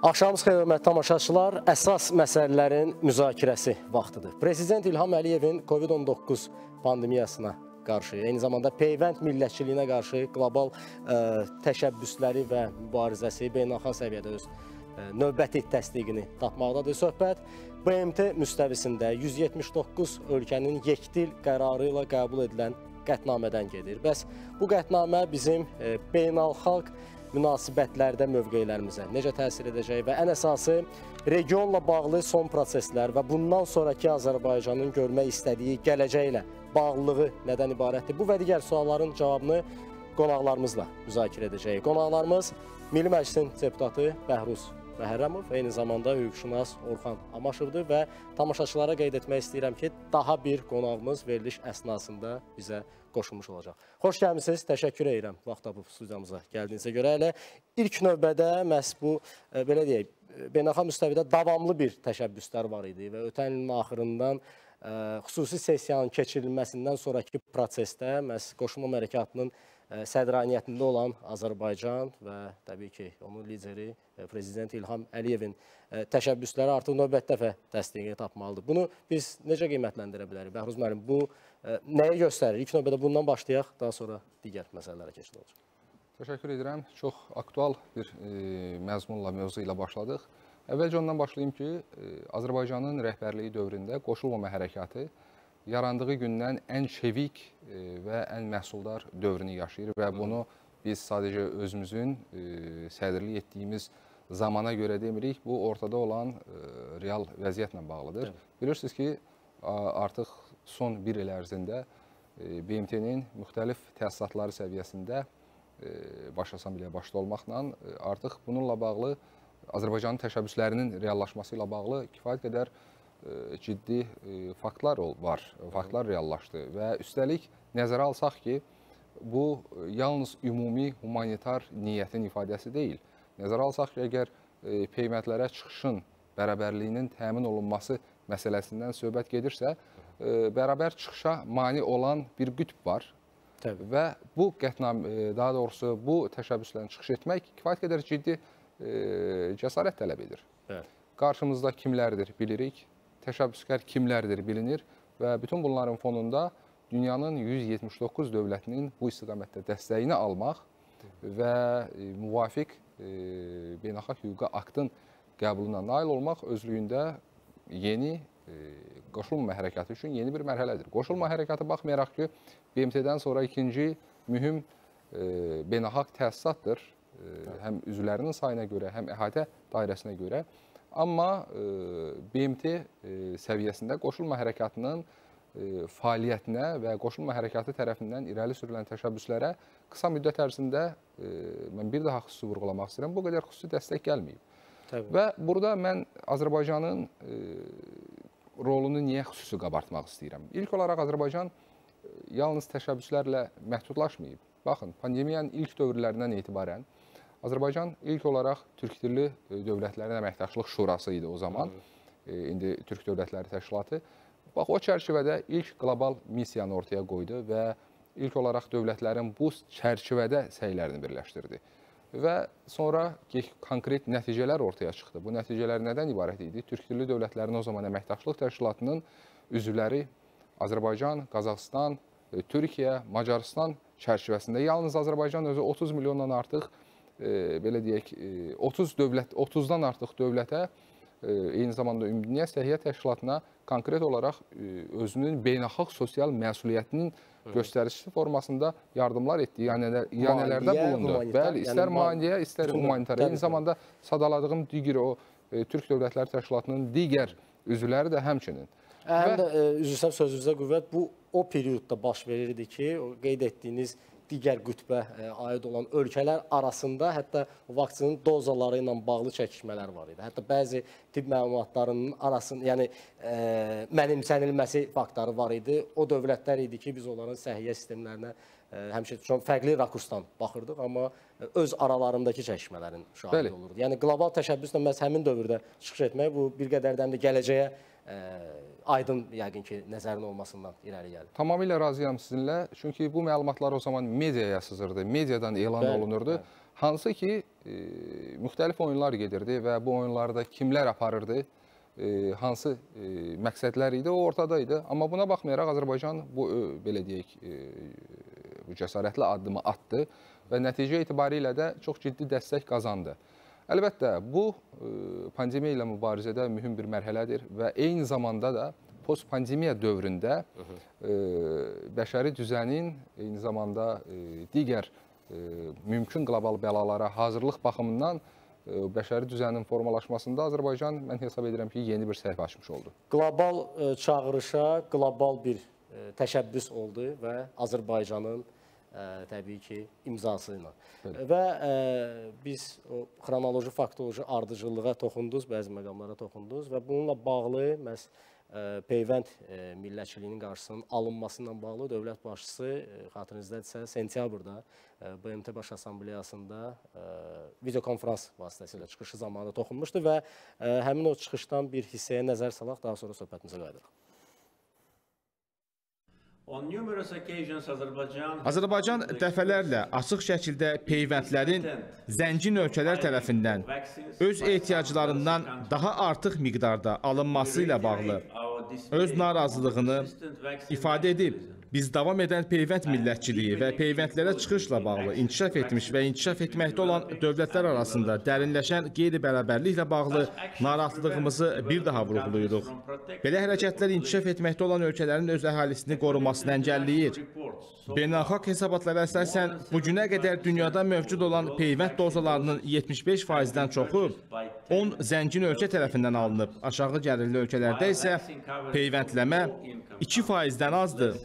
Axşamınız xeyir, hörmətli tamaşaçılar, əsas məsələlərin müzakirəsi vaxtıdır. Prezident İlham Əliyevin Covid-19 pandemiyasına qarşı, eyni zamanda peyvənd millətçiliyinə qarşı qlobal təşəbbüsləri və mübarizəsi beynəlxalq səviyyədə öz növbəti təsdiqini tapmaqdadır. Söhbət BMT müstəvisində 179 ölkənin yekdil qərarı ilə qəbul edilən qətnamədən gedir. Bəs bu qətnamə bizim beynəlxalq münasibətlərdə mövqelərimizə necə təsir edəcək və ən əsası regionla bağlı son proseslər və bundan sonraki Azərbaycanın görmək istədiyi gələcəklə bağlılığı nədən ibarətdir? Bu və digər sualların cavabını qonaqlarımızla müzakirə edəcəyik. Qonaqlarımız Milli Məclisin deputatı Bəhruz Məhərrəmov, eyni zamanda hüquqşünas Orxan Amaşovdur və tamaşaçılara qeyd etmək istəyirəm ki, daha bir qonağımız veriliş əsnasında bizə qoşulmuş olacaq. Xoş gəlmişsiniz, təşəkkür edirəm vaxt tapıb studiyamıza gəldiyinizə görə. Elə ilk növbədə məhz bu, belə deyək, beynəlxalq müstəvidə davamlı bir təşəbbüslər var idi və ötən ilin axırından xüsusi sessiyanın keçirilməsindən sonraki prosesdə məhz qoşulma hərəkatının sədraniyyətində olan Azərbaycan və təbii ki, onun lideri Prezident İlham Əliyevin təşəbbüsləri artıq növbət dəfə təsdiqini tapmalıdır. Bunu biz necə qiymətləndirə bilərik? Bəhruz müəllim, bu nəyi göstərir? İlk növbədə bundan başlayaq, daha sonra digər məsələlərə keçid olacaq. Təşəkkür edirəm. Çox aktual bir məzmunla, mövzu ilə başladıq. Əvvəlcə ondan başlayayım ki, Azərbaycanın rəhbərliyi dövründə qoşulmama hərəkatı yarandığı gündən ən çevik və ən məhsuldar dövrünü yaşayır və bunu biz sadəcə özümüzün sədrlik etdiyimiz zamana görə demirik, bu ortada olan real vəziyyətlə bağlıdır. Bilirsiniz ki, artıq son bir il ərzində BMT-nin müxtəlif təsisatları səviyyəsində Baş Assambleya başda olmaqla artıq bununla bağlı Azərbaycanın təşəbbüslərinin reallaşması ilə bağlı kifayət qədər ciddi faktlar var, faktlar reallaşdı və üstəlik nəzərə alsaq ki, bu yalnız ümumi humanitar niyyətin ifadəsi deyil. Nəzərə alsaq ki, əgər peyvəndlərə çıxışın bərabərliyinin təmin olunması məsələsindən söhbət gedirsə, bərabər çıxışa mane olan bir qütb var. Təbii. Və bu qətnamə, daha doğrusu bu təşəbbüslərin çıxış etmək kifayət qədər ciddi cəsarət tələb edir. Evet. Qarşımızda kimlərdir bilirik, təşəbbüskar kimlərdir bilinir və bütün bunların fonunda dünyanın 179 dövlətinin bu istiqamətdə dəstəyini almaq və müvafiq beynəlxalq hüquqa aktın qəbuluna nail olmaq özlüyündə yeni qoşulma hərəkatı üçün yeni bir mərhələdir. Qoşulma hərəkatı baxmayaraq ki, BMT-dən sonra ikinci mühüm beynəlxalq təsisatdır, həm üzvlərinin sayına görə, həm əhatə dairəsinə görə. Amma BMT səviyyəsində qoşulma hərəkatının fəaliyyətinə və qoşulma hərəkatı tərəfindən irəli sürülən təşəbbüslərə qısa müddət ərzində mən bir daha xüsusi vurğulamaq istəyirəm, bu qədər xüsusi dəstək gəlməyib. Təbii. Və burada mən Azərbaycanın rolunu niyə xüsusi qabartmaq istəyirəm? İlk olaraq Azərbaycan yalnız təşəbbüslərlə məhdudlaşmayıb. Baxın, pandemiyanın ilk dövrlərindən etibarən Azərbaycan ilk olaraq Türk dilli dövlətlərin əməkdaşlıq şurası idi o zaman, indi Türk Dövlətləri Təşkilatı. Bax, o çərçivədə ilk qlobal missiyanı ortaya qoydu və ilk olaraq dövlətlərin bu çərçivədə səylərini birləşdirdi. Və sonra konkret nəticələr ortaya çıxdı. Bu nəticələr nədən ibarət idi? Türk dilli dövlətlərin o zaman əməkdaşlıq təşkilatının üzvləri Azərbaycan, Qazaxıstan, Türkiyə, Macarıstan çərçivəsində yalnız Azərbaycan özü 30 milyondan artıq belə deyək, 30-dan artıq dövlətə, eyni zamanda Ümumdünya Səhiyyə Təşkilatına konkret olaraq özünün beynəlxalq sosial məsuliyyətinin göstəricisi formasında yardımlar etdi, yanələrdə bulundu. Bəli, istər maliyyə, istər humanitar. Eyni zamanda sadaladığım digər o Türk Dövlətləri Təşkilatının digər üzvləri də həmçinin. Həm də üzrsən sözünüzə qüvvət, bu o periodda baş verirdi ki, qeyd etdiyiniz digər qütbə aid olan ölkələr arasında hətta vaksin dozaları ilə bağlı çəkişmələr var idi. Hətta bəzi tibb məlumatlarının arasında, yəni mənimsənilməsi faktları var idi. O dövlətlər idi ki, biz onların səhiyyə sistemlərinə həmişə çox fərqli rakursdan baxırdıq, amma öz aralarındakı çəkişmələrin şahidi olurdu. Yəni qlobal təşəbbüslə məhz həmin dövrdə çıxış etmək bu bir qədər də gələcəyə aydın yəqin ki, nəzərin olmasından irəli gəlir. Tamamilə razıyam sizinlə. Çünki bu məlumatlar o zaman mediaya sızırdı, mediadan elan olunurdu. Hansı ki, müxtəlif oyunlar gedirdi və bu oyunlarda kimlər aparırdı, hansı məqsədlər idi, o ortadaydı. Amma buna baxmayaraq Azərbaycan bu, belə deyək, bu cəsarətli addımı atdı və nəticə itibarilə də çox ciddi dəstək qazandı. Əlbəttə, bu pandemiya ilə mübarizədə mühüm bir mərhələdir və eyni zamanda da post-pandemiya dövründə bəşəri düzənin eyni zamanda digər mümkün qlobal bəlalara hazırlıq baxımından bəşəri düzənin formalaşmasında Azərbaycan, mən hesab edirəm ki, yeni bir səhifə açmış oldu. Qlobal çağırışa qlobal bir təşəbbüs oldu və Azərbaycanın təbii ki, imzası ilə. Və biz o xronoloji, faktoloji ardıcıllığa toxunduz, bəzi məqamlara toxunduz və bununla bağlı məhz peyvənd millətçiliyinin qarşısının alınması ilə bağlı dövlət başçısı, xatırınızdadirsə, sentyabrda BMT Baş Assambleyasında videokonferans vasitəsilə çıxışı zamanı toxunmuşdu və həmin o çıxışdan bir hissəyə nəzər salaq, daha sonra söhbətimizə qayıdırıq. Azərbaycan dəfələrlə açıq şəkildə peyvəndlərin zəngin ölkələr tərəfindən öz ehtiyaclarından daha artıq miqdarda alınması ilə bağlı öz narazılığını ifadə edib. Biz davam edən peyvənd millətçiliyi və peyvəndlərə çıxışla bağlı inkişaf etmiş və inkişaf etməkdə olan dövlətlər arasında dərinləşən qeyri-bərabərliklə bağlı narahatlığımızı bir daha vurğuluyuruq. Belə hərəkətlər inkişaf etməkdə olan ölkələrin öz əhalisini qorumasını əngəlləyir. Beynəlxalq hesabatlara əsasən bugünə qədər dünyada mövcud olan peyvənd dozalarının 75%-dən çoxu 10 zəngin ölkə tərəfindən alınıb. Aşağı gəlirli ölkələrdə isə peyvəndləmə 2%-dən azdır.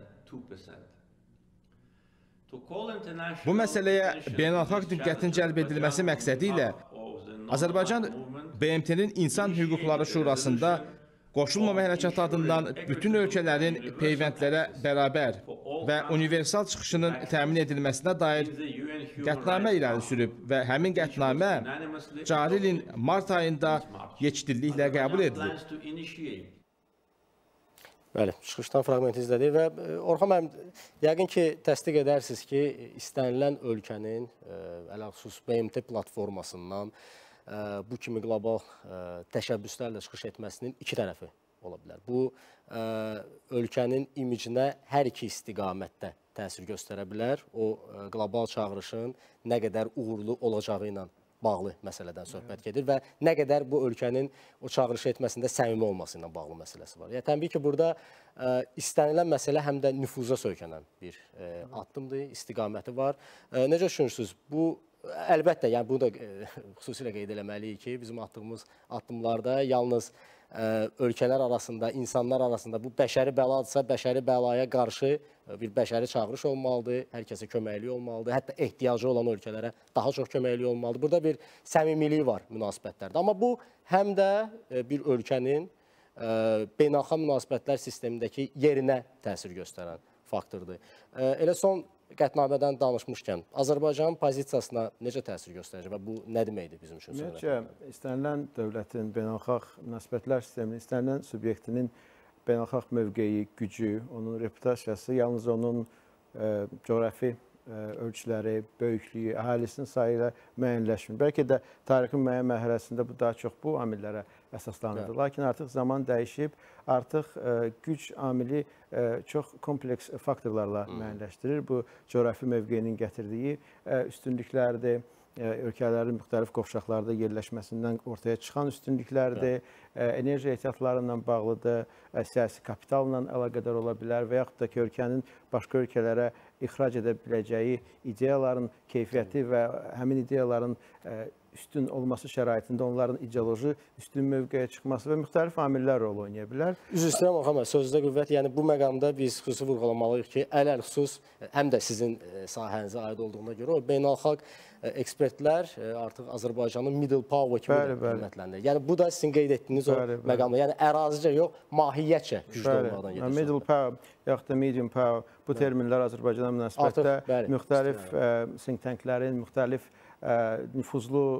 Bu məsələyə beynəlxalq diqqətin cəlb edilməsi məqsədi ilə Azərbaycan BMT-nin İnsan Hüquqları Şurasında qoşulmama hərəkatı adından bütün ölkələrin peyvəndlərə bərabər və universal çıxışının təmin edilməsinə dair qətnamə irəli sürüb və həmin qətnamə cari ilin mart ayında yekdilliklə qəbul edilib. Bəli, çıxışdan fraqmenti izlədik və Orxan müəllim, yəqin ki, təsdiq edərsiniz ki, istənilən ölkənin ələlxüsus BMT platformasından bu kimi qlobal təşəbbüslərlə çıxış etməsinin iki tərəfi ola bilər. Bu, ölkənin imicinə hər iki istiqamətdə təsir göstərə bilər. O, qlobal çağırışın nə qədər uğurlu olacağı ilə bağlı məsələdən söhbət gedir və nə qədər bu ölkənin o çağırışı etməsində səmimi olması ilə bağlı məsələsi var. Yəni, təbii ki, burada istənilən məsələ həm də nüfuza söykənən bir addımdır, istiqaməti var. Necə düşünürsünüz? Bu, əlbəttə, yəni bunu da xüsusilə qeyd eləməliyik ki, bizim atdığımız addımlarda yalnız ölkələr arasında, insanlar arasında bu bəşəri bəladırsa, bəşəri bəlaya qarşı bir bəşəri çağırış olmalıdır, hər kəsə köməkliyi olmalıdır, hətta ehtiyacı olan ölkələrə daha çox köməkliyi olmalıdır. Burada bir səmimilik var münasibətlərdə. Amma bu, həm də bir ölkənin beynəlxalq münasibətlər sistemindəki yerinə təsir göstərən faktordur. Elə son qətnamədən danışmışkən, Azərbaycanın pozisiyasına necə təsir göstərəcək və bu nə deməkdir bizim üçün? Ümumiyyətcə, istənilən dövlətin beynəlxalq münasibətlər sisteminin, istənilən subyektinin beynəlxalq mövqeyi, gücü, onun reputasiyası yalnız onun coğrafi ölçüləri, böyüklüyü, əhalisinin sayı ilə müəyyənləşmir. Bəlkə də tarixin müəyyən mərhələsində bu daha çox bu amillərə əsaslanırdı. Lakin artıq zaman dəyişib, artıq güc amili çox kompleks faktorlarla müəyyənləşdirir. Bu, coğrafi mövqeyinin gətirdiyi üstünlüklərdir, ölkələrin müxtəlif qovşaqlarda yerləşməsindən ortaya çıxan üstünlüklərdir, enerji ehtiyatlarla bağlıdır, siyasi kapitalla əlaqədar ola bilər və yaxud da ki, ölkənin başqa ölkələrə ixrac edə biləcəyi ideyaların keyfiyyəti və həmin ideyaların üstün olması şəraitində onların ideoloji üstün mövqeyə çıxması və müxtəlif amillər rol oynaya bilər. Üzr istəyirəm Orxan bəy, sözünüzdə qüvvət. Yəni bu məqamda biz xüsusi vurğulamalıyıq ki, ələlxüsus həm də sizin sahənizə aid olduğuna görə o beynəlxalq ekspertlər artıq Azərbaycanın middle power kimi qiymətləndirir. Yəni bu da sizin qeyd etdiyiniz o məqamda. Yəni ərazicə yox, mahiyyətcə güclü olmaqdan gedir. Middle power yaxud da medium power bu terminlər Azərbaycana münasibətdə müxtəlif think tanklərin, müxtəlif nüfuzlu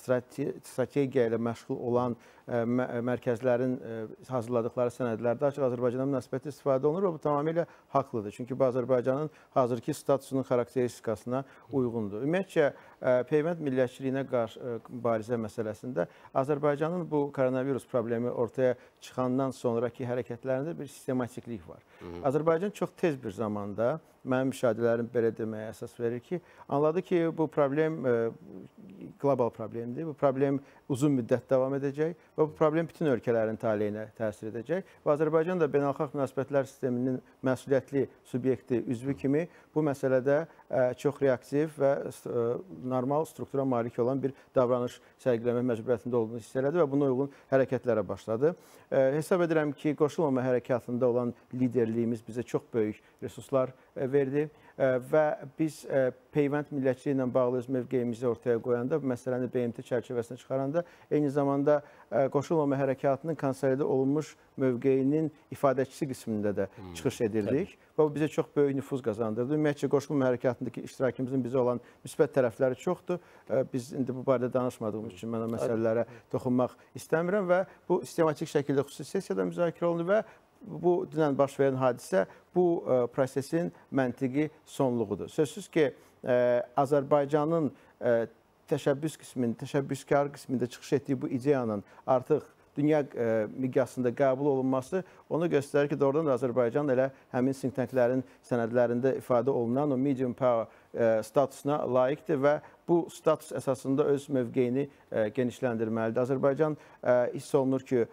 strategiya ilə məşğul olan mərkəzlərin hazırladıkları sənədlərdə açıq Azərbaycana münasibətli istifadə olunur və bu tamamilə haqlıdır. Çünki bu Azərbaycanın hazırki statusunun xarakteristikasına uyğundur. Ümumiyyətcə, peyvənd millətçiliyinə qarşı mübarizə məsələsində Azərbaycanın bu koronavirus problemi ortaya çıxandan sonraki hərəkətlərində bir sistematiklik var. Azərbaycan çox tez bir zamanda, mənim müşahidələrim belə deməyə əsas verir ki, anladı ki, bu problem qlobal problemdir. Bu problem uzun müddət davam edəcək və bu problem bütün ölkələrin taleyinə təsir edəcək. Və Azərbaycan da beynəlxalq münasibətlər sisteminin məsuliyyətli subyekti, üzvü kimi bu məsələdə çox reaktiv və normal struktura malik olan bir davranış sərgiləmə məcburiyyətində olduğunu hiss elədi və buna uyğun hərəkətlərə başladı. Hesab edirəm ki, qoşulmama hərəkatında olan liderliyimiz bizə çox böyük resurslar verdi və biz peyvənd millətçiliyi ilə bağlı öz mövqeyimizi ortaya qoyanda, bu məsələni BMT çərçivəsinə çıxaranda, eyni zamanda qoşulmama hərəkatının konsolidə olunmuş mövqeyinin ifadəçisi qismində də çıxış edirdik və bu bizə çox böyük nüfuz qazandırdı. Ümumiyyətcə, qoşulmama hərəkatındakı iştirakımızın bizə olan müsbət tərəfləri çoxdur. Biz indi bu barədə danışmadığımız üçün mən o məsələlərə toxunmaq istəmirəm və bu sistematik şəkildə xüsusi sessiyada müzakirə olundu və bu dünən baş verən hadisə bu prosesin məntiqi sonluğudur. Sözsüz ki, Azərbaycanın təşəbbüs qismində, təşəbbüskar qismində çıxış etdiyi bu ideyanın artıq dünya miqyasında qəbul olunması onu göstərir ki, doğrudan da Azərbaycan elə həmin think tanklərin sənədlərində ifadə olunan o medium power statusuna layiqdir və bu status əsasında öz mövqeyini genişləndirməlidir. Azərbaycan hiss olunur ki,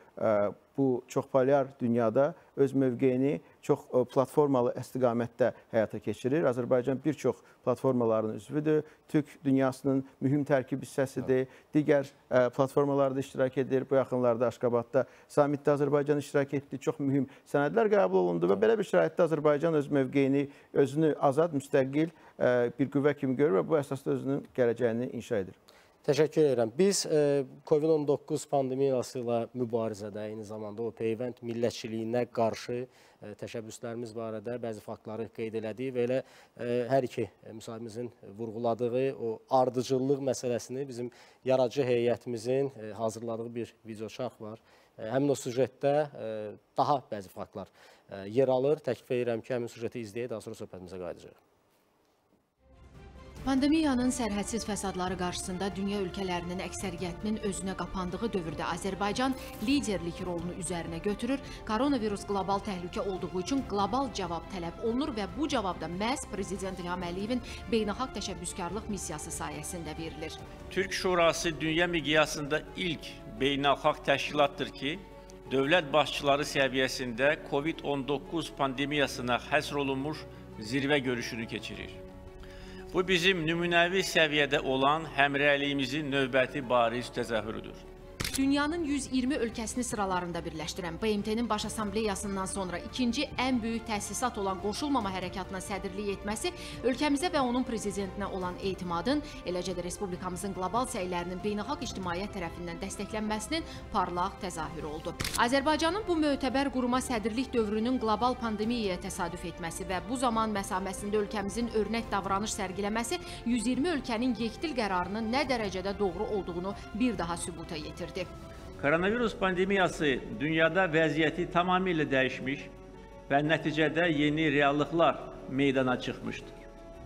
bu çoxpolyar dünyada öz mövqeyini çox platformalı istiqamətdə həyata keçirir. Azərbaycan bir çox platformaların üzvüdür. Türk dünyasının mühüm tərkib hissəsidir. Digər platformalarda iştirak edir. Bu yaxınlarda Aşqabadda samitdə Azərbaycan iştirak etdiyi çox mühüm sənədlər qəbul olundu və belə bir şəraitdə Azərbaycan öz mövqeyini, özünü azad, müstəqil bir qüvvə kimi görür və bu əsasda özünün gələcəyini inşa edir. Təşəkkür edirəm. Biz COVID-19 pandemiyası ilə mübarizədə, eyni zamanda o peyvənd millətçiliyinə qarşı təşəbbüslərimiz barədə bəzi faktları qeyd elədik və elə hər iki müsahibimizin vurğuladığı o ardıcıllıq məsələsini bizim yaradıcı heyətimizin hazırladığı bir videoçarx var. Həmin o süjetdə daha bəzi faktlar yer alır. Təklif edirəm ki, həmin süjeti izləyək, daha sonra söhbətimizə qayıdacaq. Pandemiyanın sərhədsiz fəsadları qarşısında dünya ölkələrinin əksəriyyətinin özünə qapandığı dövrdə Azərbaycan liderlik rolunu üzərinə götürür. Koronavirus qlobal təhlükə olduğu üçün qlobal cavab tələb olunur və bu cavab da məhz Prezident İlham Əliyevin beynəlxalq təşəbbüskarlıq missiyası sayəsində verilir. Türk Şurası dünya miqyasında ilk beynəlxalq təşkilatdır ki, dövlət başçıları səviyyəsində COVID-19 pandemiyasına həsr olunmuş zirvə görüşünü keçirir. Bu bizim nümunəvi səviyyədə olan həmrəyliyimizin növbəti bariz təzahürüdür. Dünyanın 120 ölkəsini sıralarında birləşdirən BMT-nin Baş Assambleyasından sonra ikinci ən böyük təsisat olan qoşulmama hərəkatına sədrlik etməsi ölkəmizə və onun prezidentinə olan etimadın, eləcə də Respublikamızın qlobal səylərinin beynəlxalq ictimaiyyət tərəfindən dəstəklənməsinin parlaq təzahürü oldu. Azərbaycanın bu mötəbər quruma sədrlik dövrünün qlobal pandemiyaya təsadüf etməsi və bu zaman məsafəsində ölkəmizin örnək davranış sərgiləməsi 120 ölkənin yekdil qərarının nə dərəcədə doğru olduğunu bir daha sübuta yetirdi. Koronavirus pandemiyası dünyada vəziyyəti tamamilə dəyişmiş və nəticədə yeni reallıqlar meydana çıxmışdır.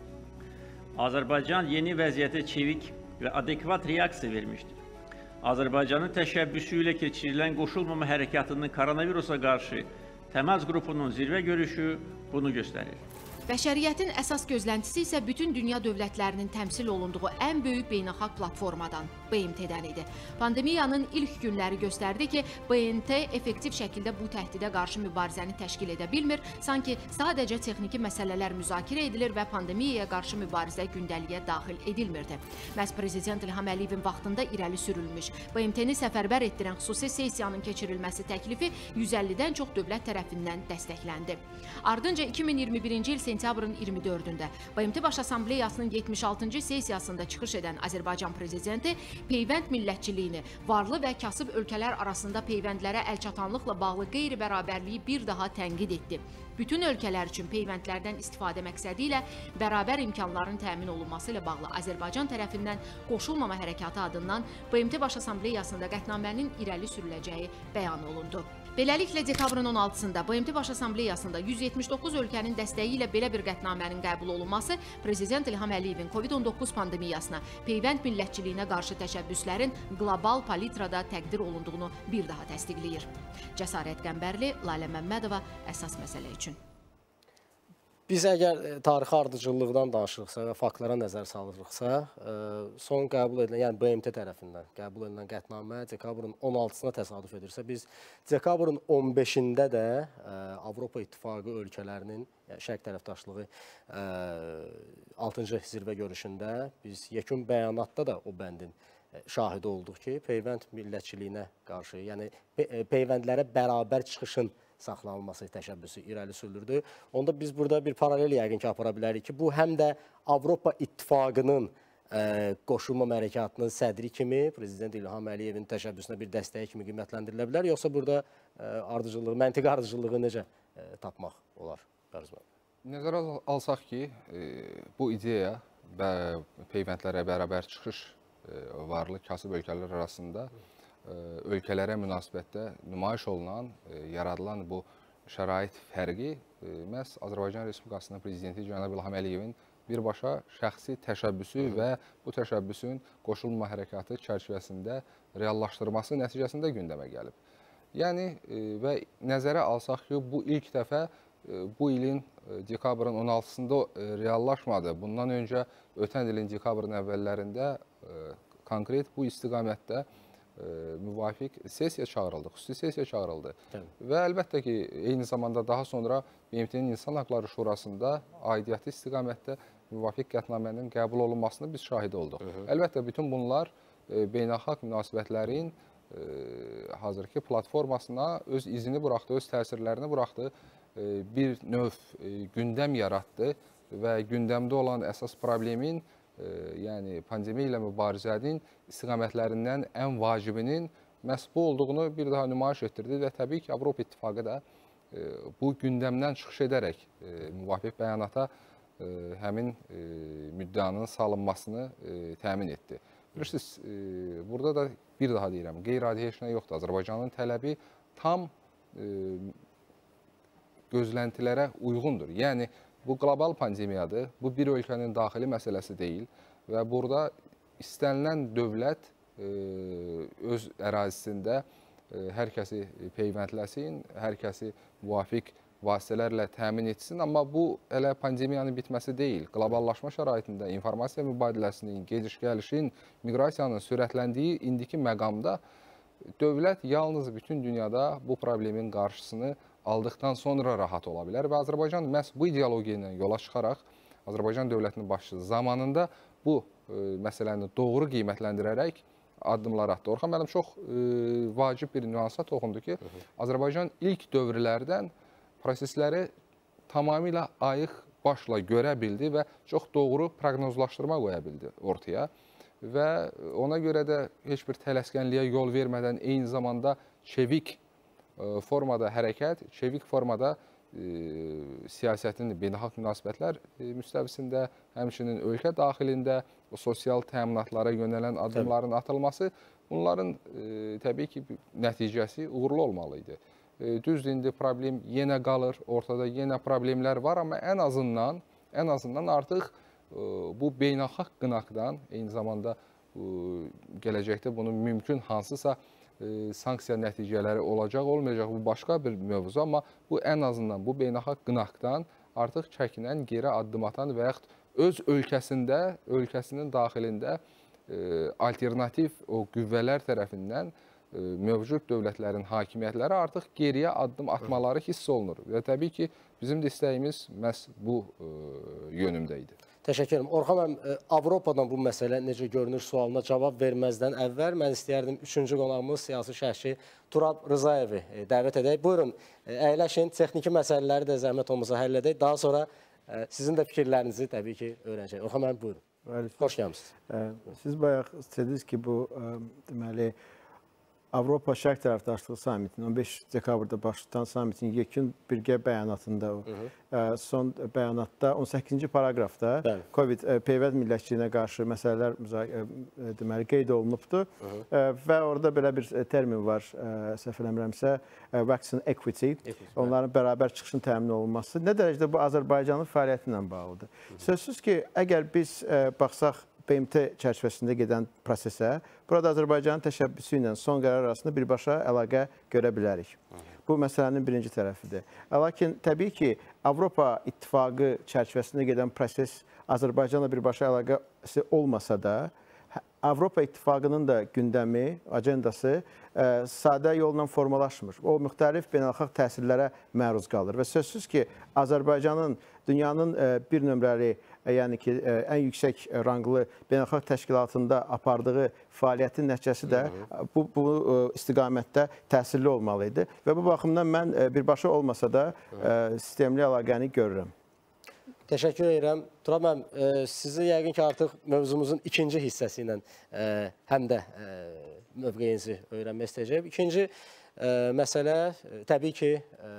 Azərbaycan yeni vəziyyətə çevik və adekvat reaksiya vermişdir. Azərbaycanın təşəbbüsü ilə keçirilən qoşulmama hərəkatının koronavirusa qarşı təməz qrupunun zirvə görüşü bunu göstərir. Bəşəriyyətin əsas gözləntisi isə bütün dünya dövlətlərinin təmsil olunduğu ən böyük beynəlxalq platformadan, BMT-dən idi. Pandemiyanın ilk günləri göstərdi ki, BMT effektiv şəkildə bu təhdidə qarşı mübarizəni təşkil edə bilmir, sanki sadəcə texniki məsələlər müzakirə edilir və pandemiyaya qarşı mübarizə gündəliyə daxil edilmirdi. Məhz Prezident İlham Əliyevin vaxtında irəli sürülmüş, BMT-ni səfərbər etdirən xüsusi sessiyanın keçirilməsi təklifi 150-dən çox dövlət tərəfindən dəstəkləndi. Ardınca 2021-ci il sentyabrın 24-də BMT Baş Assambleyasının 76-cı sessiyasında çıxış edən Azərbaycan Prezidenti Peyvənd millətçiliyini, varlı və kasıb ölkələr arasında peyvəndlərə əlçatanlıqla bağlı qeyri-bərabərliyi bir daha tənqid etdi. Bütün ölkələr üçün peyvəndlərdən istifadə məqsədi ilə bərabər imkanların təmin olunması ilə bağlı Azərbaycan tərəfindən qoşulmama hərəkatı adından BMT Baş Assambleyasında qətnamənin irəli sürüləcəyi bəyan olundu. Beləliklə, dekabrın 16-sında BMT Baş Assambleyasında 179 ölkənin dəstəyi ilə belə bir qətnamənin qəbul olunması Prezident İlham Əliyevin COVID-19 pandemiyasına, peyvənd millətçiliyinə qarşı təşəbbüslərin qlobal palitrada təqdir olunduğunu bir daha təsdiqləyir. Cəsarət Qəmbərli, Lalə Məmmədova, əsas məsələ üçün. Biz əgər tarixi ardıcıllıqdan danışırıqsa və faktlara nəzər salırıqsa, son qəbul edilən, yəni BMT tərəfindən qəbul edilən qətnamə dekabrın 16-sına təsadüf edirsə, biz dekabrın 15-də də Avropa İttifaqı ölkələrinin şərq tərəfdaşlığı 6-cı zirvə görüşündə biz yekun bəyanatda da o bəndin şahidi olduq ki, peyvənd millətçiliyinə qarşı, yəni peyvəndlərə bərabər çıxışın saxlanılması təşəbbüsü irəli sürülürdü. Onda biz burada bir paralel yəqin ki, apara bilərik ki, bu həm də Avropa İttifaqının qoşulma hərəkatının sədri kimi Prezident İlham Əliyevin təşəbbüsünə bir dəstəyi kimi qiymətləndirilə bilər, yoxsa burada ardıcılığı, məntiqi ardıcılığı necə tapmaq olar? Nəzərə alsaq ki, bu ideya və peyvəndlərə bərabər çıxış varlı kasıb ölkələr arasında ölkələrə münasibətdə nümayiş olunan, yaradılan bu şərait fərqi məhz Azərbaycan Respublikasının Prezidenti Cənab İlham Əliyevin birbaşa şəxsi təşəbbüsü və bu təşəbbüsün qoşulma hərəkatı çərçivəsində reallaşdırması nəticəsində gündəmə gəlib. Yəni, və nəzərə alsaq ki, bu ilk dəfə bu ilin dekabrın 16-sında reallaşmadı. Bundan öncə ötən ilin dekabrın əvvəllərində konkret bu istiqamətdə müvafiq sessiya çağırıldı, xüsusi sessiya çağırıldı. Və əlbəttə ki, eyni zamanda daha sonra BMT-nin İnsan Haqları Şurasında aidiyyatı istiqamətdə müvafiq qətnamənin qəbul olunmasını biz şahidi olduq. Əlbəttə, bütün bunlar beynəlxalq münasibətlərin hazırki platformasına öz izini buraxdı, öz təsirlərini buraxdı, bir növ gündəm yaratdı və gündəmdə olan əsas problemin, yəni pandemiya ilə mübarizənin istiqamətlərindən ən vacibinin məhz bu olduğunu bir daha nümayiş etdirdi və təbii ki, Avropa İttifaqı da bu gündəmdən çıxış edərək müvafiq bəyanata həmin müddianın salınmasını təmin etdi. Bilirsiniz, burada da bir daha deyirəm, qeyri-adi heç nə yoxdur. Azərbaycanın tələbi tam gözləntilərə uyğundur. Yəni, bu qlobal pandemiyadır, bu bir ölkənin daxili məsələsi deyil və burada istənilən dövlət öz ərazisində hər kəsi peyvəndləsin, hər kəsi müvafiq vasitələrlə təmin etsin, amma bu elə pandemiyanın bitməsi deyil. Qloballaşma şəraitində informasiya mübadiləsinin, gediş-gəlişin, miqrasiyanın sürətləndiyi indiki məqamda dövlət yalnız bütün dünyada bu problemin qarşısını aldıqdan sonra rahat ola bilər və Azərbaycan məhz bu ideologiya ilə yola çıxaraq Azərbaycan dövlətinin başçısı zamanında bu məsələni doğru qiymətləndirərək addımlar atdı. Orxan müəllim çox vacib bir nüansa toxundu ki, Azərbaycan ilk dövrlərdən prosesləri tamamilə ayıq başla görə bildi və çox doğru proqnozlaşdırma qoya bildi ortaya və ona görə də heç bir tələskənliyə yol vermədən eyni zamanda çevik formada hərəkət, çevik formada siyasətin beynəlxalq münasibətlər müstəvisində, həmçinin ölkə daxilində o sosial təminatlara yönələn addımların atılması, bunların təbii ki, nəticəsi uğurlu olmalı idi. Düzdür, indi problem yenə qalır, ortada yenə problemlər var, amma ən azından artıq bu beynəlxalq qınaqdan, eyni zamanda gələcəkdə bunun mümkün hansısa sanksiya nəticələri olacaq, olmayacaq, bu başqa bir mövzu, amma bu ən azından bu beynəlxalq qınaqdan artıq çəkinən, geri addım atan və yaxud öz ölkəsində, ölkəsinin daxilində alternativ o qüvvələr tərəfindən mövcud dövlətlərin hakimiyyətləri artıq geriyə addım atmaları hiss olunur. Və təbii ki, bizim də istəyimiz məhz bu yönümdə idi. Təşəkkür ederim. Orxan müəllim, Avropadan bu məsələ necə görünür sualına cavab verməzdən əvvəl mən istəyərdim 3-cü qonağımız siyasi şərhçi Turab Rzayevi dəvət edək. Buyurun, əyləşin, texniki məsələləri də zəhmət olmasa həll edək. Daha sonra sizin də fikirlərinizi təbii ki öyrənəcək. Orxan müəllim, buyurun. Xoş gəlmisiniz. Siz bayaq dediniz ki, bu deməli Avropa Şərq tərəfdaşlığı samitinin 15 dekabrda başlayan samitin yekun birgə bəyanatında son bəyanatda 18-ci paragrafda Covid peyvənd millətçiliyinə qarşı məsələlər deməli qeyd olunubdur və orada belə bir termin var, səhv eləmirəmsə, vaccine equity, onların bərabər çıxışın təmin olunması. Nə dərəcədə bu Azərbaycanın fəaliyyəti ilə bağlıdır? Sözsüz ki, əgər biz baxsaq BMT çərçivəsində gedən prosesə, burada Azərbaycanın təşəbbüsü ilə son qərar arasında birbaşa əlaqə görə bilərik. Bu məsələnin birinci tərəfidir. Lakin təbii ki, Avropa İttifaqı çərçivəsində gedən proses Azərbaycanla birbaşa əlaqəsi olmasa da, Avropa İttifaqının da gündəmi, agendası sadə yolla formalaşmır. O, müxtəlif beynəlxalq təsirlərə məruz qalır və sözsüz ki, Azərbaycanın dünyanın bir nömrəli, yəni ki, ən yüksək ranqlı beynəlxalq təşkilatında apardığı fəaliyyətin nəticəsi də bu istiqamətdə təsirli olmalı idi və bu baxımdan mən birbaşa olmasa da sistemli əlaqəni görürəm. Təşəkkür edirəm. Turab müəllim, sizi yəqin ki, artıq mövzumuzun ikinci hissəsi ilə həm də mövqeyinizi öyrənmək istəyəcəyik. İkinci məsələ təbii ki,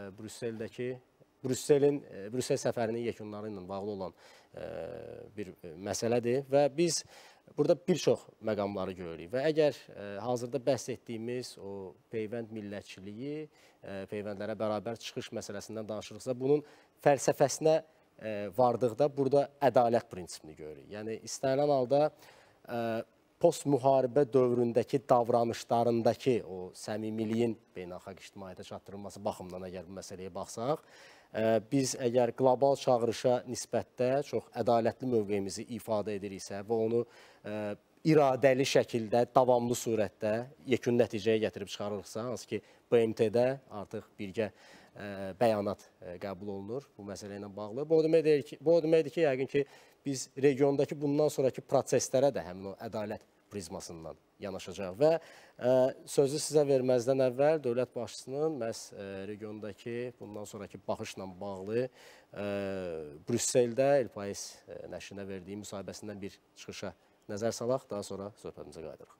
Brüssel səfərinin yekunları ilə bağlı olan bir məsələdir və biz burada bir çox məqamları görürük və əgər hazırda bəhs etdiyimiz o peyvənd millətçiliyi, peyvəndlərə bərabər çıxış məsələsindən danışırıqsa, bunun fəlsəfəsinə vardıqda burada ədalət prinsipini görürük. Yəni, istənilən halda post-müharibə dövründəki davranışlarındakı o səmimiliyin beynəlxalq ictimaiyyətə çatdırılması baxımından əgər bu məsələyə baxsaq, biz əgər qlobal çağırışa nisbətdə çox ədalətli mövqeyimizi ifadə ediriksə və onu iradəli şəkildə, davamlı surətdə yekun nəticəyə gətirib çıxarırıqsa, hansı ki, BMT-də artıq birgə bəyanat qəbul olunur bu məsələ ilə bağlı. Bu o deməkdir ki, yəqin ki, biz regiondakı bundan sonraki proseslərə də həmin o ədalət prizmasından yanaşacaq və sözü sizə verməzdən əvvəl dövlət başçısının məhz regiondakı bundan sonraki baxışla bağlı Brüsseldə El Pais nəşrinə verdiyi müsahibəsindən bir çıxışa nəzər salaq, daha sonra söhbətimizə qayıdırıq.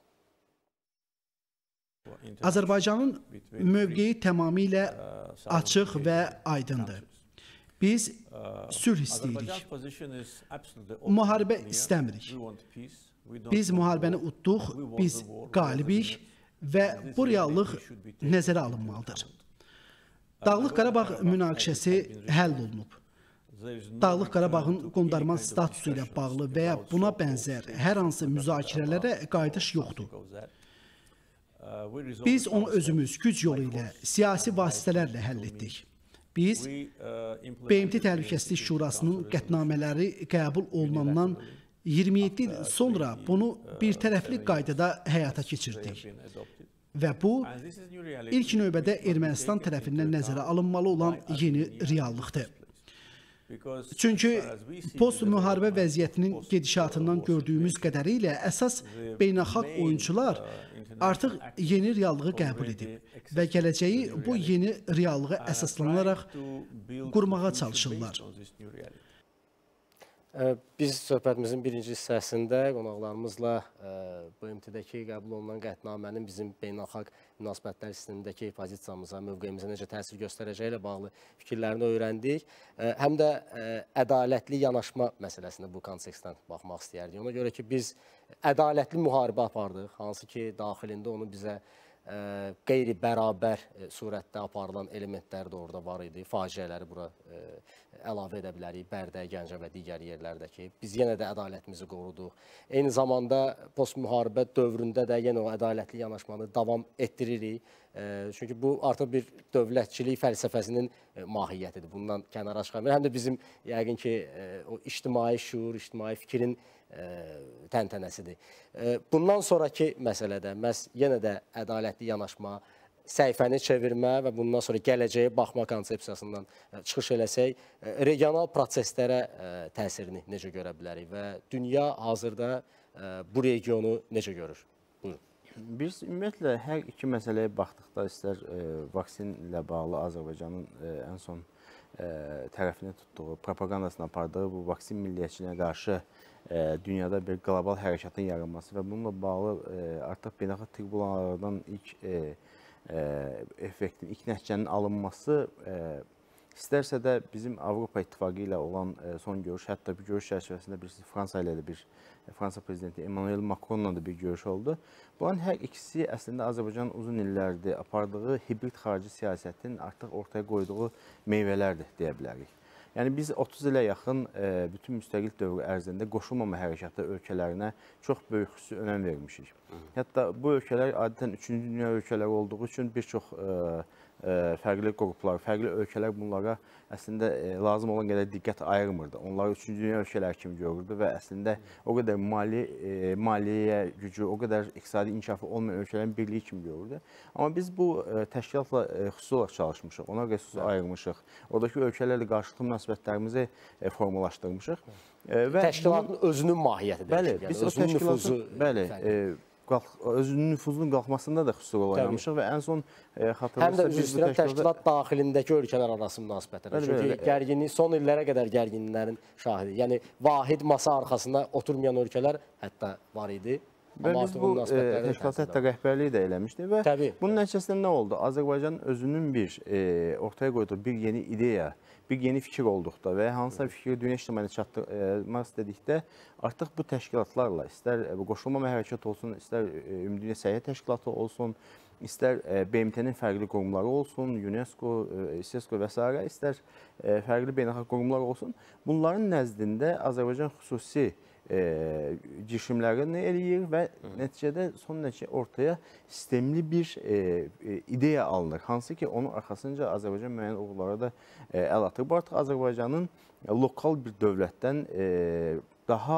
Azərbaycanın mövqeyi tamamilə açıq və aydındır. Biz sülh istəyirik. Müharibə istəmirik. Biz müharibəni utduq, biz qalibik və bu reallıq nəzərə alınmalıdır. Dağlıq Qarabağ münaqişəsi həll olunub. Dağlıq Qarabağın qondarma statusu ilə bağlı və ya buna bənzər hər hansı müzakirələrə qayıdış yoxdur. Biz onu özümüz güc yolu ilə, siyasi vasitələrlə həll etdik. Biz BMT Təhlükəsizlik Şurasının qətnamələri qəbul olunandan 27 il sonra bunu bir tərəfli qaydada həyata keçirdik. Və bu, ilk növbədə Ermənistan tərəfindən nəzərə alınmalı olan yeni reallıqdır. Çünki post-müharibə vəziyyətinin gedişatından gördüyümüz qədərilə əsas beynəlxalq oyunçular artıq yeni reallığı qəbul edib və gələcəyi bu yeni reallığa əsaslanaraq qurmağa çalışırlar. Biz söhbətimizin birinci hissəsində qonaqlarımızla BMT-dəki qəbul olunan qətnamənin bizim beynəlxalq münasibətlər sistemindəki pozisiyamıza, mövqeyimizə necə təsir göstərəcəyi ilə bağlı fikirlərini öyrəndik. Həm də ədalətli yanaşma məsələsinə bu kontekstdən baxmaq istəyərdik. Ona görə ki, biz ədalətli müharibə apardıq, hansı ki, daxilində onu bizə qeyri-bərabər surətdə aparılan elementlər də orada var idi. Faciələri bura əlavə edə bilərik, Bərdə, Gəncə və digər yerlərdəki. Biz yenə də ədalətimizi qoruduq. Eyni zamanda post-müharibə dövründə də yenə o ədalətli yanaşmanı davam etdiririk. Çünki bu artıq bir dövlətçilik fəlsəfəsinin mahiyyətidir. Bundan kənara çıxamır. Həm də bizim yəqin ki, o ictimai şuur, ictimai fikrin təntənəsidir. Bundan sonraki məsələdə məhz yenə də ədalətli yanaşma, səhifəni çevirmə və bundan sonra gələcəyə baxma konsepsiyasından çıxış eləsək, regional proseslərə təsirini necə görə bilərik və dünya hazırda bu regionu necə görür? Buyurun. Biz ümumiyyətlə hər iki məsələyə baxdıqda istər vaksinlə bağlı Azərbaycanın ən son tərəfini tutduğu, propagandasını apardığı bu vaksin milliyyətçiliyinə qarşı dünyada bir qlobal hərəkatın yaranması və bununla bağlı artıq beynəlxalq tribunallardan ilk effektin, ilk nəticənin alınması İstərsə də bizim Avropa İttifaqı ilə olan son görüş, hətta bir görüş çərçivəsində Fransa ilə də Fransa prezidenti Emmanuel Macron'la da bir görüş oldu. Bunların hər ikisi əslində Azərbaycanın uzun illərdir apardığı hibrid xarici siyasətin artıq ortaya qoyduğu meyvələrdir deyə bilərik. Yəni biz 30 ilə yaxın bütün müstəqil dövr ərzində qoşulmama hərəkatı ölkələrinə çox böyük xüsusi önəm vermişik. Hətta bu ölkələr adətən 3-cü dünya ölkələri olduğu üçün bir çox fərqli qruplar, fərqli ölkələr bunlara əslində lazım olan qədər diqqət ayırmırdı. Onları 3-cü dünya ölkələri kimi görürdü və əslində o qədər maliyyə gücü, o qədər iqtisadi inkişafı olmayan ölkələrin birliyi kimi görürdü. Amma biz bu təşkilatla xüsusi olaraq çalışmışıq, ona resurs ayırmışıq. Oradakı ölkələrlə qarşılıqlı münasibətlərimizi formalaşdırmışıq. Təşkilatın özünün mahiyyətidir. Bəli, biz o təşkilatın, özünün nüfuzunun qalxmasında da xüsusi rol oynamışıq və ən son xatırlayırsa... Həm də üzr istəyirəm, təşkilat daxilindəki ölkələr arası münasibətlər. Çünki gərginlik, son illərə qədər gərginliklərin şahidi. Yəni, vahid masa arxasında oturmayan ölkələr hətta var idi. Və biz bu təşkilat hətta rəhbərliyi də eləmişdik və bunun nəticəsində nə oldu? Azərbaycan özünün ortaya qoyduğu bir yeni ideya, bir yeni fikir olduqda və hansısa fikri dünya ictimaiyyətinə çatdırmaq istədikdə artıq bu təşkilatlarla, istər qoşulmama hərəkət olsun, istər Ümumdünya Səhiyyə Təşkilatı olsun, istər BMT-nin fərqli qurumları olsun, UNESCO, İSESCO və s. istər fərqli beynəlxalq qurumlar olsun, bunların nəzdində Azərbaycan xüsusi girişimlərini eləyir və nəticədə son nəticə ortaya sistemli bir ideya alınır. Hansı ki, onun arxasınca Azərbaycan müəyyən uğurlara da əl atır. Bu artıq Azərbaycanın lokal bir dövlətdən daha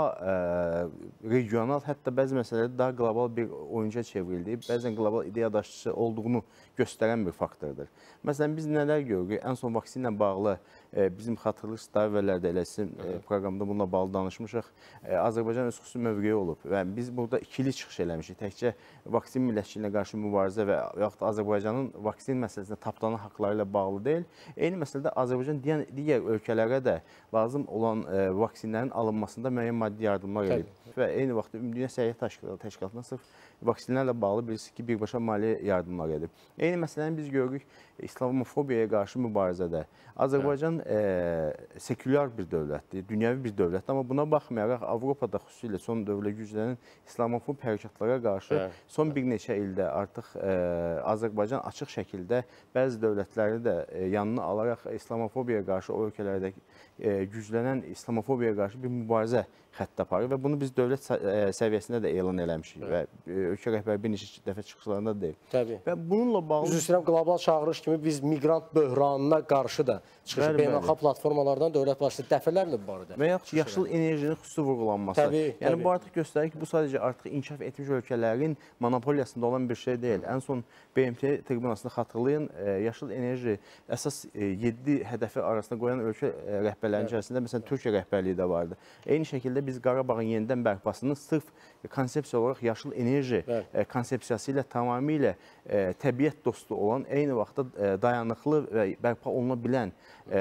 regional, hətta bəzi məsələlərdə daha qlobal bir oyuncuya çevrildiyi, bəzən qlobal ideya daşıyıcısı olduğunu göstərən bir faktordur. Məsələn, biz nələr görürük? Ən son vaksinlə bağlı bizim xatırlıq əvvəllərdə elə sizin proqramda bununla bağlı danışmışıq. Azərbaycan öz xüsusi mövqeyi olub və biz burada ikili çıxış eləmişik. Təkcə vaksin millətçiliyinə qarşı mübarizə və yaxud Azərbaycanın vaksin məsələsində tapdanan haqları ilə bağlı deyil. Eyni məsələdə Azərbaycan digər ölkələrə də lazım olan vaksinlərin alınmasında müəyyən maddi yardımlar edib. Və eyni vaxtda Ümumdünya Səhiyyə Təşkilatına sırf vaksinlərlə bağlı bilirsiniz ki, birbaşa maliyyə yardımlar edib. Eyni məsələni biz görürük İslamofobiyaya qarşı mübarizədə. Azərbaycan sekulyar bir dövlətdir, dünyəvi bir dövlətdir. Amma buna baxmayaraq Avropada xüsusilə son dövrdə güclənən İslamofob hərəkatlara qarşı son bir neçə ildə artıq Azərbaycan açıq şəkildə bəzi dövlətləri də yanına alaraq İslamofobiyaya qarşı o ölkələrdə güclənən İslamofobiyaya qarşı bir mübarizə xətt aparır və bunu biz dövlət səviyyəsində də elan eləmişik və ölkə rəhbəri bir neçə dəfə çıxışlarında deyib. Təbii. Və bununla bağlı... Üzr istəyirəm, qlobal çağırış kimi biz miqrant böhranına qarşı da çıxış beynəlxalq platformalardan dövlət başçısı dəfələrlə bu barədə. Və yaxud yaşıl enerjinin xüsusi vurğulanması. Yəni bu artıq göstərir ki, bu sadəcə artıq inkişaf etmiş ölkələrin monopoliyasında olan bir şey deyil. Ən son BMT tribunasını xatırlayın, yaşıl enerji əsas 7 hədəfi arasında qoyan ölkə rəhbərlərinin içərisində məsələn Türkiyə rəhbərliyi də vardı. Eyni şəkildə biz Qarabağın yenidən bərpasını sırf konsepsiya olaraq yaşıl enerji konsepsiyası ilə tamamilə təbiət dostu olan, eyni vaxtda dayanıqlı və bərpa oluna bilən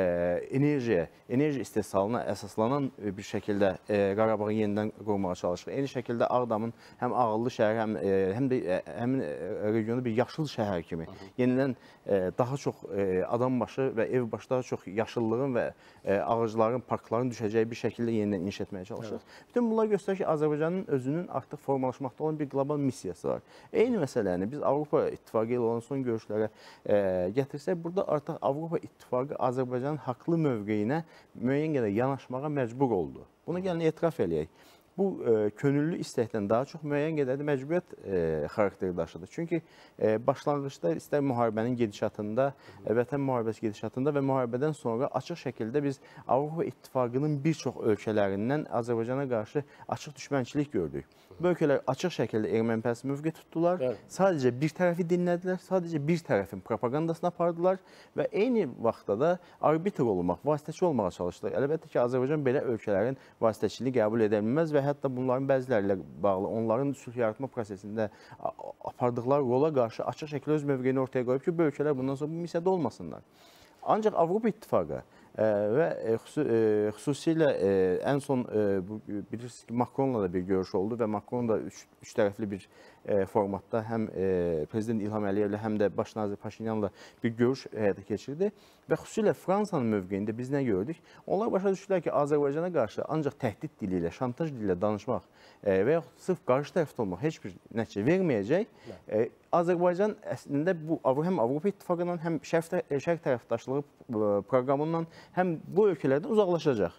enerji istehsalına əsaslanan bir şəkildə Qarabağı yenidən qurmağa çalışır. Eyni şəkildə Ağdamın həm ağıllı şəhər, həm də həmin regionu bir yaşıl şəhər kimi yenidən daha çox adam başı və ev başı daha çox yaşıllığın və ağacların, parkların düşəcəyi bir şəkildə yenidən inşa etməyə çalışır. Bütün bunlar göstərir ki, Azərbaycanın özünün artıq formalaşmaqda olan bir qlobal missiyası var. Eyni məsələni biz Avropa İttifaqı ilə olan son görüşlərə gətirsək, burada artıq Avropa İttifaqı Azərbaycanın haqlı mövqeyinə müəyyən qədər yanaşmağa məcbur oldu. Buna gəlin etiraf eləyək. Bu könüllü istəkdən daha çox müəyyən qədər də məcburiyyət xarakteri daşıdı. Çünki başlanğıcda istər müharibənin gedişatında, vətən müharibəsi gedişatında və müharibədən sonra açıq şəkildə biz Avropa İttifaqının bir çox ölkələrindən Azərbaycana qarşı açıq düşmənçilik gördük. bu ölkələr açıq şəkildə ermənipərəst mövqe tutdular. Sadəcə bir tərəfi dinlədilər, sadəcə bir tərəfin propagandasını apardılar və eyni vaxtda da arbitr olmaq, vasitəçi olmağa çalışdılar. Əlbəttə ki, Azərbaycan belə ölkələrin vasitəçiliyi qəbul edə bilməz və hətta bunların bəziləri ilə bağlı onların sülh yaratma prosesində apardıqları rola qarşı açıq şəkildə öz mövqeyini ortaya qoyub ki, bu ölkələr bundan sonra bu missiyada olmasınlar. Ancaq Avropa İttifaqı və xüsusilə ən son bilirsiniz ki, Macronla da bir görüş oldu və Macron da üç tərəfli bir formatda həm Prezident İlham Əliyevlə, həm də Baş nazir Paşinyanla bir görüş həyata keçirdi və xüsusilə Fransanın mövqeyində biz nə gördük? Onlar başa düşdülər ki, Azərbaycana qarşı ancaq təhdid dili ilə, şantaj dili ilə danışmaq və yaxud sırf qarşı tərəfdə olmaq heç bir nəticə verməyəcək. Azərbaycan əslində həm Avropa İttifaqından, həm şərq tərəfdaşlığı proqramından, həm bu ölkələrdən uzaqlaşacaq.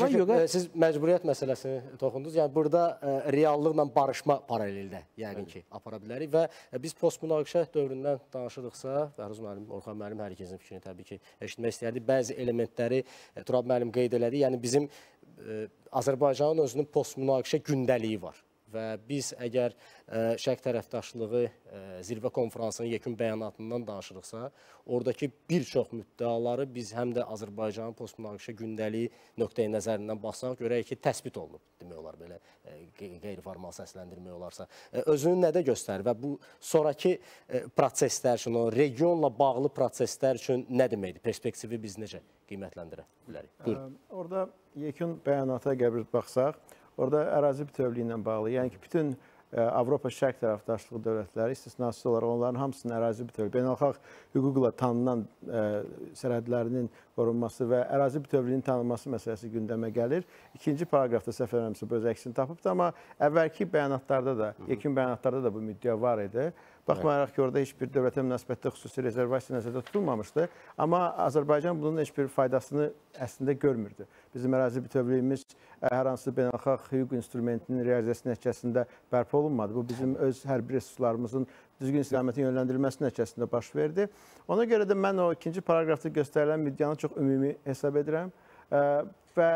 Siz məcburiyyət məsələsini toxundunuz. Yəni, burada reallıqla barışma paraleldə yəqin ki, apara bilərik və biz post-münaqişə dövründən danışırıqsa, Bəhruz müəllim, Orxan müəllim hər ikisinin fikrini təbii ki, eşitmək istəyərdik. Bəzi elementləri Turab müəllim qeyd elədi. Yəni, bizim Azərbaycanın özünün post-münaqişə gündəliyi var. Və biz əgər şərq tərəfdaşlığı zirvə konferansının yekun bəyanatından danışırıqsa, oradakı bir çox müddəaları biz həm də Azərbaycanın post-münaqişə gündəliyi nöqteyi nəzərindən baxsaq, görək ki, təsbit olunub, demək olar, belə qeyri-formal səsləndirmək olarsa. Özünü nədə göstərir və bu sonraki proseslər üçün, o regionla bağlı proseslər üçün nə deməkdir? Perspektivi biz necə qiymətləndirə bilərik? Buyurun. Orada yekun bəyanata əgər biz baxsaq, orada ərazi bütövlüyü ilə bağlı, yəni ki, bütün Avropa şərq tərəfdaşlığı dövlətləri istisnasız olaraq onların hamısının ərazi bütövlüyü, beynəlxalq hüquqla tanınan sərhədlərinin qorunması və ərazi bütövlüyünün tanınması məsələsi gündəmə gəlir. İkinci paragrafda səhv eləmirəmsə bu öz əksini tapıbdır, amma əvvəlki bəyanatlarda da, yekun bəyanatlarda da bu müddəa var idi. Baxmayaraq ki, orada heç bir dövlətə münasibətdə xüsusi rezervasiya nəzərdə tutulmamışdı, amma Azərbaycan bunun heç bir faydasını əslində görmürdü. Bizim ərazi bütövlüyümüz hər hansı beynəlxalq hüquq instrumentinin realizasiya nəticəsində bərpa olunmadı. Bu bizim öz hərbi resurslarımızın düzgün istiqamətin yönləndirilməsi nəticəsində baş verdi. Ona görə də mən o ikinci paragrafda göstərilən müddəanı çox ümumi hesab edirəm və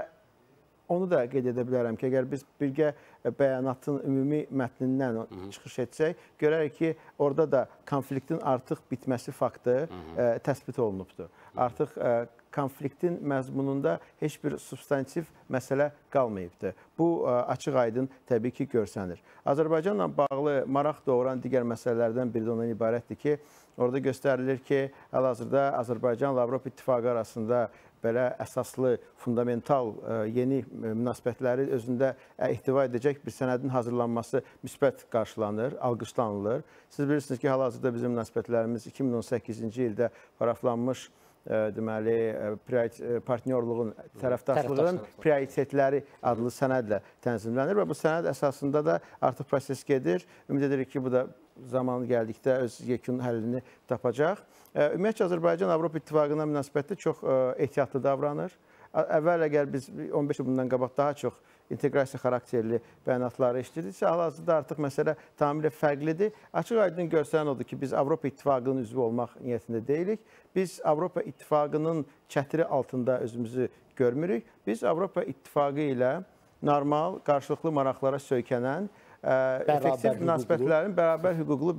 onu da qeyd edə bilərəm ki, əgər biz birgə bəyanatın ümumi mətnindən çıxış etsək, görərik ki, orada da konfliktin artıq bitməsi faktı təsbit olunubdur. Artıq konfliktin məzmununda heç bir substantiv məsələ qalmayıbdır. Bu, açıq-aydın təbii ki, görsənir. Azərbaycanla bağlı maraq doğuran digər məsələlərdən biri də ondan ibarətdir ki, orada göstərilir ki, hal-hazırda Azərbaycanla Avropa İttifaqı arasında belə əsaslı, fundamental yeni münasibətləri özündə ihtiva edəcək bir sənədin hazırlanması müsbət qarşılanır, alqışlanılır. Siz bilirsiniz ki, hal-hazırda bizim münasibətlərimiz 2018-ci ildə paraflanmış deməli, partnyorluğun, tərəfdaşlığın prioritetləri adlı sənədlə tənzimlənir və bu sənəd əsasında da artıq proses gedir. Ümid edirik ki, bu da zamanı gəldikdə öz yekun həllini tapacaq. Ümumiyyətcə, Azərbaycan Avropa İttifaqına münasibətdə çox ehtiyatlı davranır. Əvvəl əgər biz 15 il bundan qabaq daha çox inteqrasiya xarakterli bəyanatları işlədiksə, hal-hazırda artıq məsələ tamamilə fərqlidir. Açıq-aydın görsənən odur ki, biz Avropa İttifaqının üzvü olmaq niyyətində deyilik. Biz Avropa İttifaqının çətiri altında özümüzü görmürük. Biz Avropa İttifaqı ilə normal, qarşılıqlı maraqlara söykənən, effektiv münasibətlərin bərabər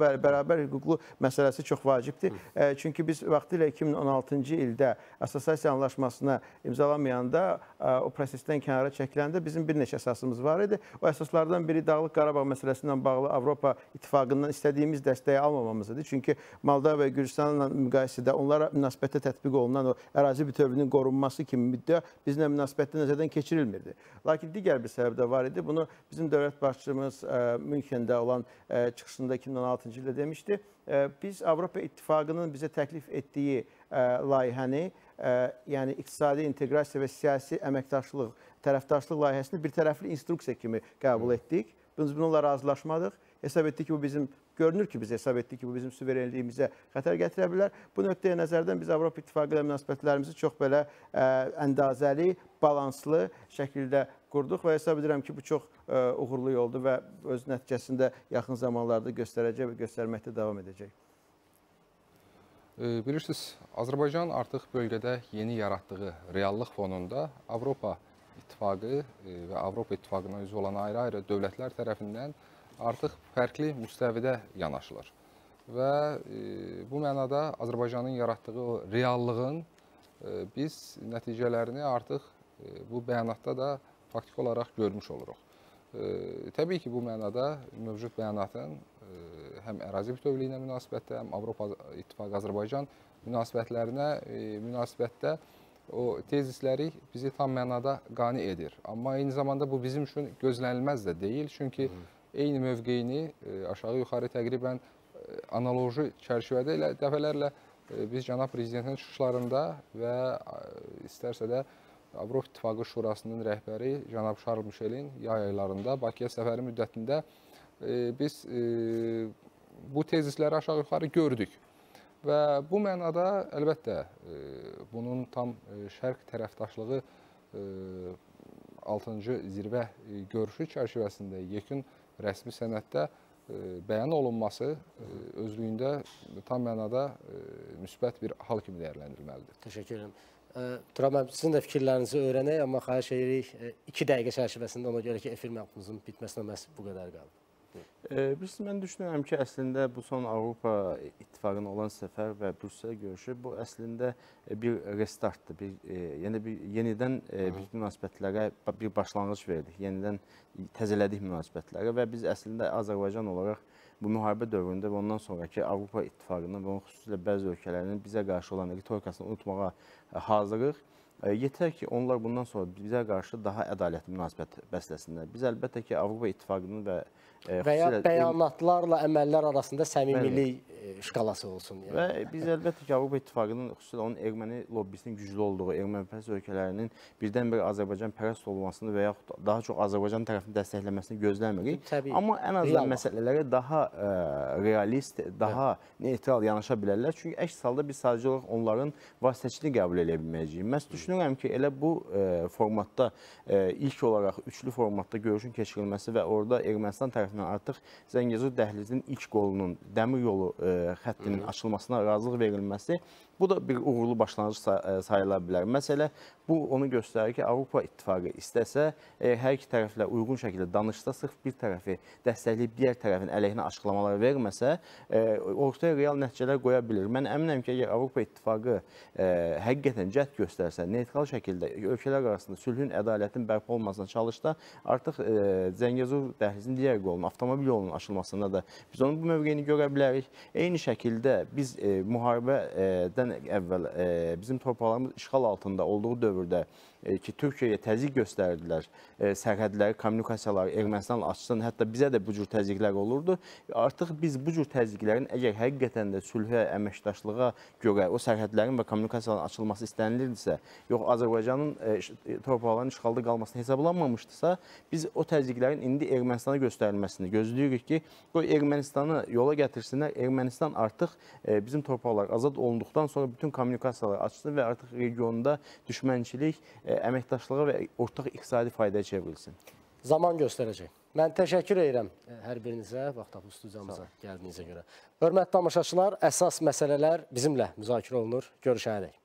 hüquqlu məsələsi çox vacibdir. Çünki biz vaxtilə 2016-cı ildə assosiasiya anlaşmasına imzalamayanda, o prosesdən kənara çəkiləndə bizim bir neçə əsasımız var idi. O əsaslardan biri Dağlıq Qarabağ məsələsi ilə bağlı Avropa İttifaqından istədiyimiz dəstəyi almamamız idi. Çünki Moldova və Gürcüstanla müqayisədə onlara münasibətdə tətbiq olunan o ərazi bütövlüyünün qorunması kimi müddəa bizlə münasibətdə nəzərdən keçirilmirdi. Lakin digər bir səbəb də var idi. Bunu bizim dövlət başçımız Münxendə olan çıxışında 2016-cı ildə demişdi. Biz Avropa İttifaqının bizə təklif etdiyi layihəni, yəni iqtisadi inteqrasiya və siyasi əməkdaşlıq, tərəfdaşlıq layihəsini bir tərəfli instruksiya kimi qəbul etdik. Biz bununla razılaşmadıq. Hesab etdik ki, bu bizim, görünür ki, biz hesab etdik ki, bu bizim suverenliyimizə xətər gətirə bilər. Bu nöqtəyə nəzərdən biz Avropa İttifaqı ilə münasibətlərimizi çox belə əndazəli, balanslı şəkildə qurduq və hesab edirəm ki, bu çox uğurlu yoldur və öz nəticəsində yaxın zamanlarda göstərəcək və göstərməkdə davam edəcək. Bilirsiniz, Azərbaycan artıq bölgədə yeni yaratdığı reallıq fonunda Avropa İttifaqı və Avropa İttifaqına üzv olan ayrı-ayrı dövlətlər tərəfindən artıq fərqli müstəvidə yanaşılır. Və bu mənada Azərbaycanın yaratdığı o reallığın biz nəticələrini artıq bu bəyanatda da faktiki olaraq görmüş oluruq. Təbii ki, bu mənada mövcud bəyanatın həm ərazi bütövlüyünə münasibətdə, həm Avropa İttifaqı Azərbaycan münasibətdə o tezisləri bizi tam mənada qane edir. Amma eyni zamanda bu bizim üçün gözlənilməz də deyil. Çünki eyni mövqeyini aşağı-yuxarı təqribən analoji çərçivədə ilə dəfələrlə biz cənab prezidentin çıxışlarında və istərsə də Avropa İttifaqı Şurasının rəhbəri cənab Şarl Mişelin yay aylarında Bakıya səfəri müddətində biz bu tezisləri aşağı-yuxarı gördük. Və bu mənada əlbəttə bunun tam şərq tərəfdaşlığı 6-cı zirvə görüşü çərçivəsində yekun rəsmi sənəddə bəyan olunması özlüyündə tam mənada müsbət bir hal kimi dəyərləndirilməlidir. Təşəkkür edirəm. Turab müəllim, sizin də fikirlərinizi öyrənək, amma xahiş edirik 2 dəqiqə çərçivəsində, ona görə ki, efir məqamımızın bitməsinə məhz bu qədər qaldı. Bilirsiniz, mən düşünürəm ki, əslində bu son Avropa İttifaqına olan səfər və Brüsselə görüşü bu əslində bir restartdır. Yenidən bütün münasibətlərə bir başlanğıc verdik, yenidən təzələdik münasibətləri və biz əslində Azərbaycan olaraq bu müharibə dövründə və ondan sonraki Avropa İttifaqının və xüsusilə bəzi ölkələrinin bizə qarşı olan ritorikasını unutmağa hazırıq. Yetər ki, onlar bundan sonra bizə qarşı daha ədalətli münasibət bəsləsinlər. Biz əlbəttə ki, Avropa İttifaqının və ya bəyanatlarla əməllər arasında səmimilik şkalası olsun. Yəni. Və biz əlbəttə ki, Avropa İttifaqının xüsusilə onun erməni lobbisinin güclü olduğu, ermənipərəst ölkələrinin birdən-bir Azərbaycan pərəst olmasını və yaxud daha çox Azərbaycan tərəfini dəstəkləməsini gözləmirik. Amma ən azından məsələlərə daha realist, daha neytral yanaşa bilərlər. Çünki əks halda biz sadəcə olaraq onların vasitəçiliğini qəbul edə bilməyəcəyik. Mən düşünürəm ki, elə bu formatda ilk olaraq üçlü formatda görüşün keçirilməsi və orada Ermənistan tərəfindən artıq Zəngəzur dəhlizinin ilk qolunun, dəmir yolu xəttinin açılmasına razılıq verilməsi, bu da bir uğurlu başlanğıc sayıla bilər. Məsələ, bu onu göstərir ki, Avropa İttifaqı istəsə, hər iki tərəflə uyğun şəkildə danışsa, sırf bir tərəfi dəstəkləyib digər tərəfin əleyhinə açıqlamalar verməsə, ortaya real nəticələr qoya bilir. Mən əminəm ki, əgər Avropa İttifaqı həqiqətən cəhd göstərsə, neytral şəkildə ölkələr arasında sülhün, ədalətin bərpa olmasına çalışsa, artıq Zəngəzur dəhlizinin digər qolunun, avtomobil yolunun açılmasında da biz onun bu mövqeyini görə bilərik. Eyni şəkildə biz müharibədən əvvəl bizim torpaqlarımız işğal altında olduğu dövrdə ki, Türkiyəyə təzyiq göstərdilər, sərhədləri, kommunikasiyaları Ermənistanla açsın, hətta bizə də bu cür təzyiqlər olurdu. Artıq biz bu cür təzyiqlərin əgər həqiqətən də sülhə, əməkdaşlığa görə o sərhədlərin və kommunikasiyaların açılması istənilirdisə, yox Azərbaycanın torpaqlarının işğalda qalmasını hesablanmamışdısa, biz o təzyiqlərin indi Ermənistana göstərilməsini gözləyirik ki, qoy Ermənistanı yola gətirsinlər. Ermənistan artıq bizim torpaqlar azad olunduqdan sonra bütün kommunikasiyaları açsın və artıq regionda düşmənçilik, əməkdaşlığa və ortaq iqtisadi faydaya çevrilsin. Zaman göstərəcək. Mən təşəkkür edirəm hər birinizə, vaxt tapıb studiyamıza gəldiyinizə görə. Hörmətli tamaşaçılar, əsas məsələlər bizimlə müzakirə olunur. Görüşənədək.